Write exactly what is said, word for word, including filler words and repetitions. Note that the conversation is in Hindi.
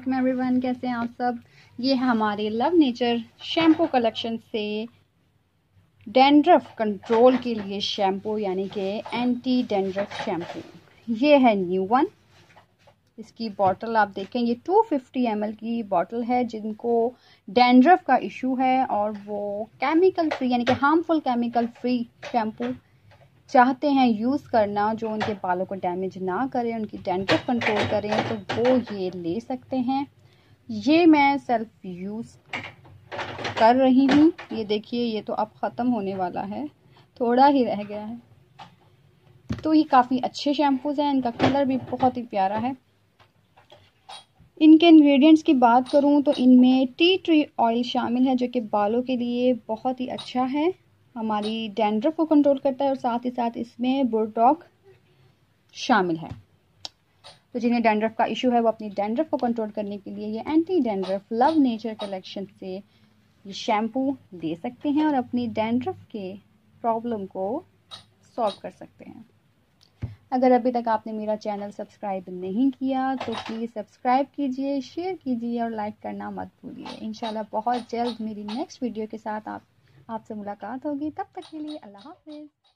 वालेकुम एवरीवन, कैसे हैं आप सब। ये है हमारे लव नेचर शैम्पू कलेक्शन से डैंड्रफ कंट्रोल के लिए शैम्पू, यानी कि एंटी डैंड्रफ शैम्पू। ये है न्यू वन। इसकी बॉटल आप देखें, ये टू फिफ्टी एम एल की बॉटल है। जिनको डैंड्रफ का इशू है और वो केमिकल फ्री यानी कि हार्मफुल केमिकल फ्री शैम्पू चाहते हैं यूज़ करना, जो उनके बालों को डैमेज ना करे, उनकी डैंड्रफ कंट्रोल करें, तो वो ये ले सकते हैं। ये मैं सेल्फ यूज़ कर रही हूँ। ये देखिए, ये तो अब ख़त्म होने वाला है, थोड़ा ही रह गया है। तो ये काफ़ी अच्छे शैम्पूज़ हैं, इनका कलर भी बहुत ही प्यारा है। इनके इंग्रेडिएंट्स की बात करूँ तो इनमें टी ट्री ऑयल शामिल है, जो कि बालों के लिए बहुत ही अच्छा है, हमारी डैंड्रफ को कंट्रोल करता है, और साथ ही साथ इसमें बुरडॉग शामिल है। तो जिन्हें डैंड्रफ का इशू है वो अपनी डैंड्रफ को कंट्रोल करने के लिए ये anti dandruff love nature collection से ये शैम्पू ले सकते हैं और अपनी डैंड्रफ के प्रॉब्लम को सॉल्व कर सकते हैं। अगर अभी तक आपने मेरा चैनल सब्सक्राइब नहीं किया तो प्लीज़ सब्सक्राइब कीजिए, शेयर कीजिए और लाइक करना मत भूलिए। इंशाल्लाह बहुत जल्द मेरी नेक्स्ट वीडियो के साथ आप आपसे मुलाकात होगी। तब तक के लिए अल्लाह हाफ़िज़।